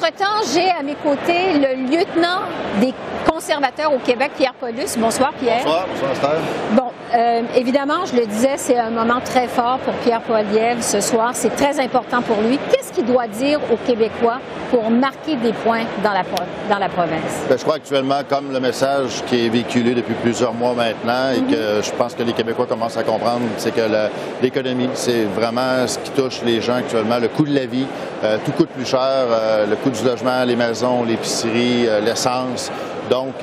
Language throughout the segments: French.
Entre-temps, j'ai à mes côtés le lieutenant des conservateurs au Québec, Pierre Paulus. Bonsoir, Pierre. Bonsoir, bonsoir, Esther. Bon, évidemment, je le disais, c'est un moment très fort pour Pierre Poilievre ce soir. C'est très important pour lui. Qu'est-ce qu'il doit dire aux Québécois pour marquer des points dans la province? Bien, je crois actuellement, comme le message qui est véhiculé depuis plusieurs mois maintenant et que je pense que les Québécois commencent à comprendre, c'est que l'économie, c'est vraiment ce qui touche les gens actuellement. Le coût de la vie, tout coûte plus cher, le coût du logement, les maisons, l'épicerie, l'essence. Donc,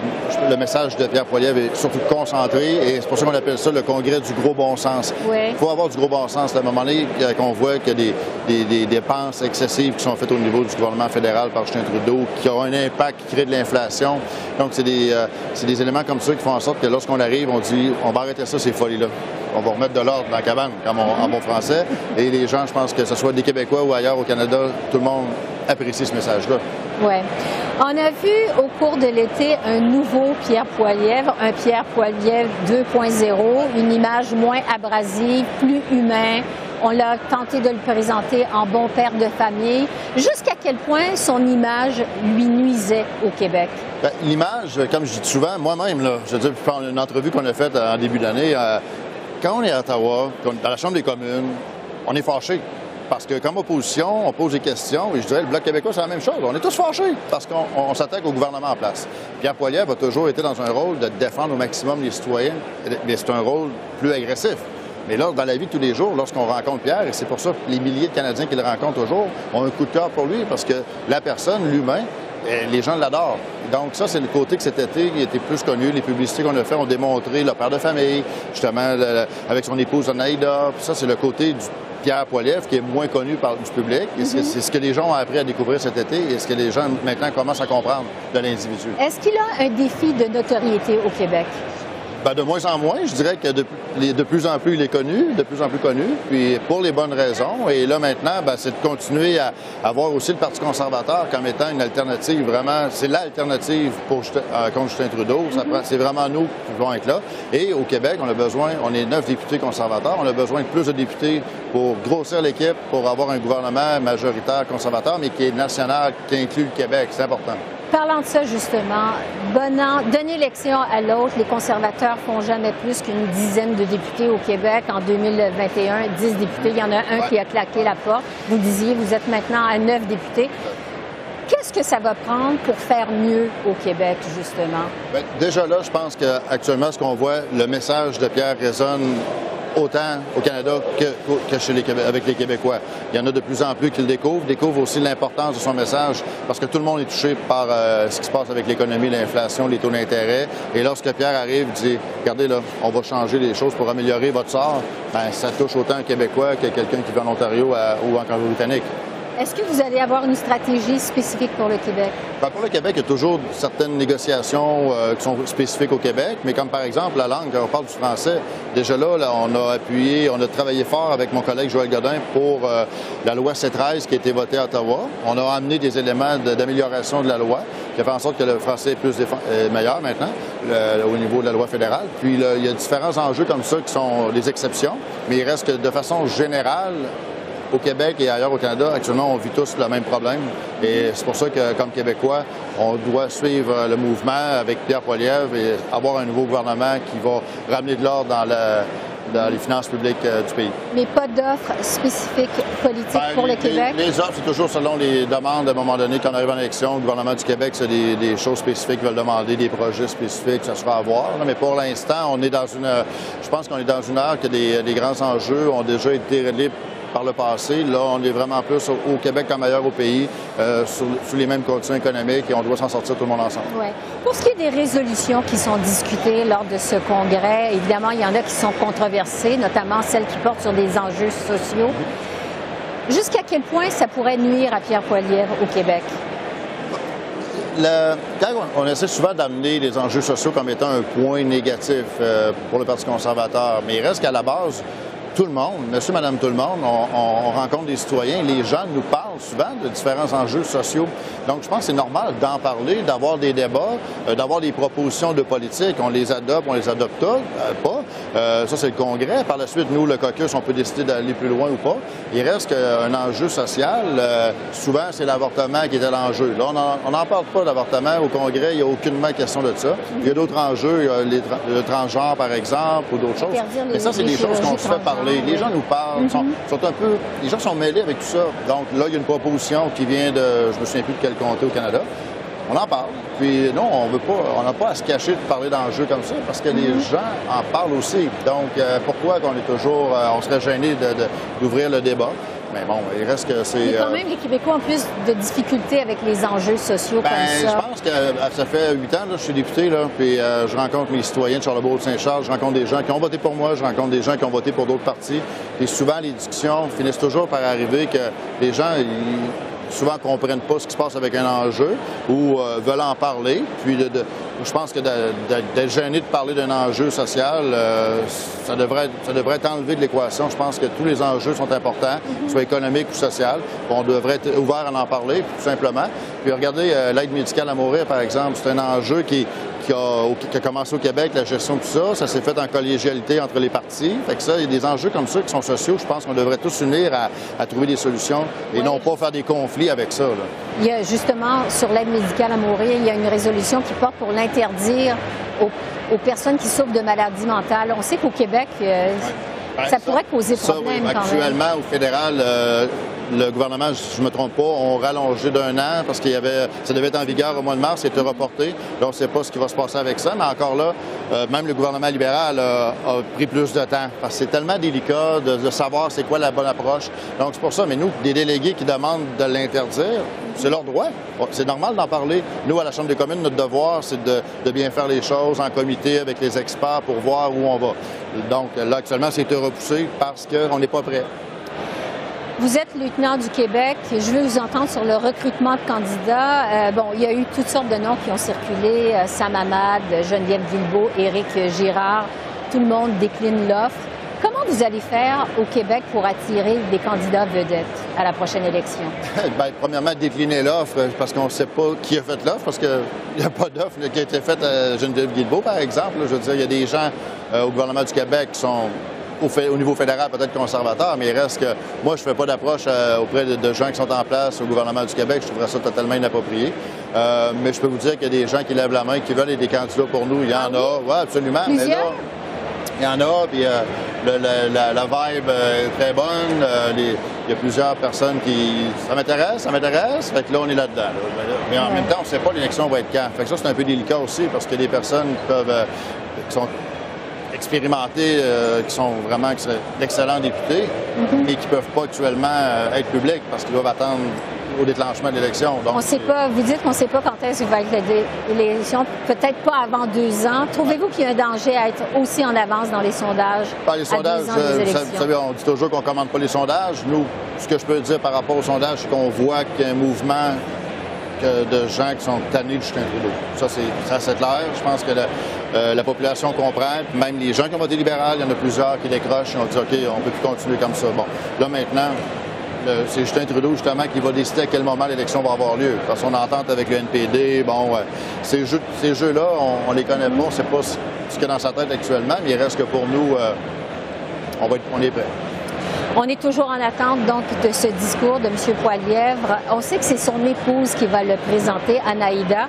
le message de Pierre Poilievre est surtout concentré et c'est pour ça qu'on appelle ça le congrès du gros bon sens. Il faut avoir du gros bon sens. À un moment donné, qu'on voit qu'il y a des dépenses excessives qui sont faites au niveau du gouvernement fédéral par Justin Trudeau, qui ont un impact, qui crée de l'inflation. Donc, c'est des éléments comme ça qui font en sorte que lorsqu'on arrive, on dit on va arrêter ça, ces folies-là. On va remettre de l'ordre dans la cabane, comme en bon français. Et les gens, je pense que ce soit des Québécois ou ailleurs au Canada, tout le monde apprécie ce message-là. Oui. On a vu au cours de l'été un nouveau Pierre Poilievre, un Pierre Poilievre 2.0, une image moins abrasive, plus humain. On l'a tenté de le présenter en bon père de famille. Jusqu'à quel point son image lui nuisait au Québec? Bien, l'image, comme je dis souvent, moi-même, là, je veux dire, dans une entrevue qu'on a faite en début d'année, quand on est à Ottawa, dans la Chambre des communes, on est fâché. Parce que comme opposition, on pose des questions, et je dirais le Bloc québécois, c'est la même chose. On est tous fâchés parce qu'on s'attaque au gouvernement en place. Pierre Poilievre a toujours été dans un rôle de défendre au maximum les citoyens, mais c'est un rôle plus agressif. Mais là, dans la vie de tous les jours, lorsqu'on rencontre Pierre, et c'est pour ça que les milliers de Canadiens qui le rencontrent toujours ont un coup de cœur pour lui, parce que la personne, l'humain, les gens l'adorent. Donc ça, c'est le côté que cet été, il était plus connu. Les publicités qu'on a fait ont démontré le père de famille, justement, avec son épouse Anaïda. Ça, c'est le côté du Pierre Poilievre qui est moins connu du public. Et c'est ce que les gens ont appris à découvrir cet été et ce que les gens maintenant commencent à comprendre de l'individu. Est-ce qu'il a un défi de notoriété au Québec? Bien, de moins en moins. Je dirais que de plus en plus, il est connu, de plus en plus connu, puis pour les bonnes raisons. Et là, maintenant, bien, c'est de continuer à voir aussi le Parti conservateur comme étant une alternative. Vraiment, c'est l'alternative contre Justin Trudeau. C'est vraiment nous qui vont être là. Et au Québec, on est 9 députés conservateurs. On a besoin de plus de députés pour grossir l'équipe, pour avoir un gouvernement majoritaire conservateur, mais qui est national, qui inclut le Québec. C'est important. Parlant de ça, justement, d'une élection à l'autre, les conservateurs font jamais plus qu'une dizaine de députés au Québec. En 2021, 10 députés. Il y en a un qui a claqué la porte. Vous disiez, vous êtes maintenant à 9 députés. Qu'est-ce que ça va prendre pour faire mieux au Québec, justement? Bien, déjà là, je pense qu'actuellement, ce qu'on voit, le message de Pierre résonne autant au Canada que avec les Québécois. Il y en a de plus en plus qui le découvrent aussi l'importance de son message parce que tout le monde est touché par ce qui se passe avec l'économie, l'inflation, les taux d'intérêt. Et lorsque Pierre arrive et dit « Regardez, là, on va changer les choses pour améliorer votre sort », bien, ça touche autant un Québécois que quelqu'un qui vit en Ontario ou en Colombie-Britannique. Est-ce que vous allez avoir une stratégie spécifique pour le Québec? Bien, pour le Québec, il y a toujours certaines négociations qui sont spécifiques au Québec, mais comme par exemple la langue, quand on parle du français, déjà là, on a appuyé, on a travaillé fort avec mon collègue Joël Godin pour la loi C-13 qui a été votée à Ottawa. On a amené des éléments d'amélioration de la loi qui a fait en sorte que le français est meilleur maintenant au niveau de la loi fédérale. Puis là, il y a différents enjeux comme ça qui sont des exceptions, mais il reste que de façon générale, au Québec et ailleurs au Canada, actuellement, on vit tous le même problème. Et c'est pour ça que, comme Québécois, on doit suivre le mouvement avec Pierre Poilievre et avoir un nouveau gouvernement qui va ramener de l'ordre dans les finances publiques du pays. Mais pas d'offres spécifiques politiques pour le Québec? Les offres, c'est toujours selon les demandes. À un moment donné, quand on arrive en élection, le gouvernement du Québec, c'est des choses spécifiques qu'ils veulent demander, des projets spécifiques, ça sera à voir. Mais pour l'instant, je pense qu'on est dans une ère que des grands enjeux ont déjà été réglés par le passé. Là, on est vraiment plus au Québec comme ailleurs au pays, sous les mêmes conditions économiques et on doit s'en sortir tout le monde ensemble. Ouais. Pour ce qui est des résolutions qui sont discutées lors de ce congrès, évidemment, il y en a qui sont controversées, notamment celles qui portent sur des enjeux sociaux. Jusqu'à quel point ça pourrait nuire à Pierre Poilievre au Québec? Quand on essaie souvent d'amener les enjeux sociaux comme étant un point négatif pour le Parti conservateur, mais il reste qu'à la base, tout le monde, monsieur, madame, tout le monde, on rencontre des citoyens, les gens nous parlent souvent de différents enjeux sociaux. Donc, je pense que c'est normal d'en parler, d'avoir des débats, d'avoir des propositions de politique. On les adopte pas, Ça, c'est le Congrès. Par la suite, nous, le caucus, on peut décider d'aller plus loin ou pas. Il reste qu'un enjeu social. Souvent, c'est l'avortement qui était l'enjeu. Là, on n'en parle pas d'avortement. Au Congrès, il n'y a aucunement question de ça. Il y a d'autres enjeux, le transgenre, par exemple, ou d'autres choses. Mais ça, c'est des choses qu'on se fait parler. Les gens nous parlent, les gens sont mêlés avec tout ça. Donc là, il y a une proposition qui vient de, je me souviens plus de quel comté au Canada. On en parle. Puis non, on n'a pas à se cacher de parler d'enjeux comme ça parce que les gens en parlent aussi. Donc pourquoi qu'on est toujours, on serait gêné d'ouvrir le débat? Mais bon, il reste que c'est... Mais quand même, les Québécois ont plus de difficultés avec les enjeux sociaux comme ça. Je pense que ça fait 8 ans que je suis député, là, puis je rencontre mes citoyens de Charlebourg-Saint-Charles, je rencontre des gens qui ont voté pour moi, je rencontre des gens qui ont voté pour d'autres partis. Et souvent, les discussions finissent toujours par arriver que les gens... souvent ne comprennent pas ce qui se passe avec un enjeu ou veulent en parler. Puis je pense que d'être gêné de parler d'un enjeu social, ça devrait être enlevé de l'équation. Je pense que tous les enjeux sont importants, soit économiques ou social. On devrait être ouvert à en parler, tout simplement. Puis regardez, l'aide médicale à mourir, par exemple, c'est un enjeu qui a commencé au Québec, la gestion de tout ça. Ça s'est fait en collégialité entre les partis. Fait que ça, il y a des enjeux comme ça qui sont sociaux. Je pense qu'on devrait tous s'unir à trouver des solutions et non pas faire des conflits avec ça. Là. Il y a justement, sur l'aide médicale à mourir, il y a une résolution qui porte pour l'interdire aux personnes qui souffrent de maladies mentales. On sait qu'au Québec, ça pourrait causer problème quand même. Actuellement, au fédéral, le gouvernement, si je ne me trompe pas, ont rallongé d'1 an parce qu'il ça devait être en vigueur au mois de mars, c'était reporté. Là, on ne sait pas ce qui va se passer avec ça, mais encore là, même le gouvernement libéral a pris plus de temps parce que c'est tellement délicat de savoir c'est quoi la bonne approche. Donc, c'est pour ça. Mais nous, des délégués qui demandent de l'interdire, c'est leur droit. C'est normal d'en parler. Nous, à la Chambre des communes, notre devoir, c'est de bien faire les choses en comité avec les experts pour voir où on va. Donc, là, actuellement, c'est repoussé parce qu'on n'est pas prêt. Vous êtes lieutenant du Québec. Je veux vous entendre sur le recrutement de candidats. Il y a eu toutes sortes de noms qui ont circulé. Sam Hamad, Geneviève Guilbeault, Éric Girard. Tout le monde décline l'offre. Comment vous allez faire au Québec pour attirer des candidats vedettes à la prochaine élection? Premièrement, décliner l'offre parce qu'on ne sait pas qui a fait l'offre parce qu'il n'y a pas d'offre qui a été faite à Geneviève Guilbeault, par exemple. Je veux dire, il y a des gens au gouvernement du Québec qui sont... Au niveau fédéral, peut-être conservateur, mais il reste que moi, je ne fais pas d'approche auprès de gens qui sont en place au gouvernement du Québec. Je trouverais ça totalement inapproprié. Mais je peux vous dire qu'il y a des gens qui lèvent la main, qui veulent être des candidats pour nous. Il y en a, oui, absolument. Plusieurs? Mais là, il y en a, puis la vibe est très bonne. Il y a plusieurs personnes qui... Ça m'intéresse. Fait que là, on est là-dedans. Là. Mais en même temps, on ne sait pas l'élection va être quand. Fait que ça, c'est un peu délicat aussi, parce qu'il y a des personnes qui sont expérimentés, qui sont vraiment d'excellents députés, mais qui ne peuvent pas actuellement être publics parce qu'ils doivent attendre au déclenchement de l'élection. On ne sait pas, vous dites qu'on ne sait pas quand est-ce que va être l'élection, peut-être pas avant 2 ans. Trouvez-vous qu'il y a un danger à être aussi en avance dans les sondages? Les sondages, vous savez, on dit toujours qu'on ne commande pas les sondages. Nous, ce que je peux dire par rapport aux sondages, c'est qu'on voit qu'il y a un mouvement de gens qui sont tannés de Justin Trudeau. Ça, c'est clair. Je pense que la population comprend. Même les gens qui ont voté libéral, il y en a plusieurs qui décrochent et ont dit OK, on ne peut plus continuer comme ça. Bon, là maintenant, c'est Justin Trudeau justement qui va décider à quel moment l'élection va avoir lieu. Parce qu'on entente avec le NPD, ces jeux-là, on les connaît pas, on ne sait pas ce qu'il y a dans sa tête actuellement, mais il reste que pour nous, on est prêts. On est toujours en attente donc de ce discours de M. Poilievre. On sait que c'est son épouse qui va le présenter, Anaïda.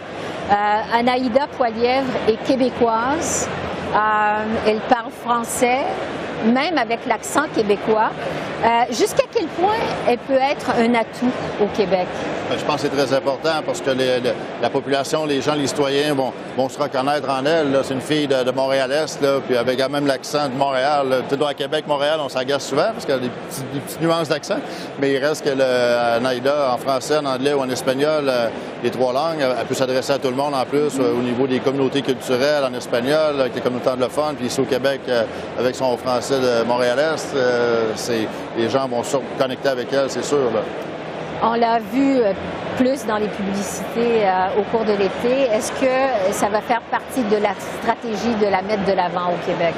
Anaïda Poilievre est québécoise. Elle parle français, même avec l'accent québécois. Jusqu'à quel point elle peut être un atout au Québec? Je pense que c'est très important parce que la population, les gens, les citoyens vont se reconnaître en elle. C'est une fille de Montréal-Est, puis avec quand même l'accent de Montréal. Tu sais, à Québec, Montréal, on s'agace souvent parce qu'il y a des petites nuances d'accent. Mais il reste que Anaïda, en français, en anglais ou en espagnol, les 3 langues, elle peut s'adresser à tout le monde en plus au niveau des communautés culturelles en espagnol, avec les communautés anglophones. Puis ici au Québec, avec son français de Montréal-Est, les gens vont se connecter avec elle, c'est sûr. Là. On l'a vu plus dans les publicités au cours de l'été. Est-ce que ça va faire partie de la stratégie de la mettre de l'avant au Québec?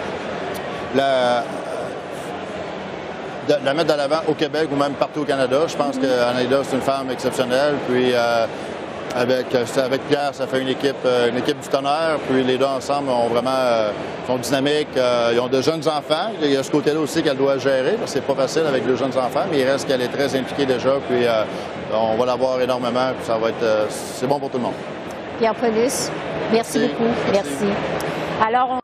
La mettre de l'avant au Québec ou même partout au Canada. Je pense qu'Anaïda, c'est une femme exceptionnelle. Puis Avec Pierre, ça fait une équipe du tonnerre. Puis les deux ensemble sont dynamiques. Ils ont de jeunes enfants. Il y a ce côté-là aussi qu'elle doit gérer, parce que c'est pas facile avec deux jeunes enfants, mais il reste qu'elle est très impliquée déjà. Puis on va la voir énormément. Puis ça va être, c'est bon pour tout le monde. Pierre Paulus, merci beaucoup. Merci. Alors,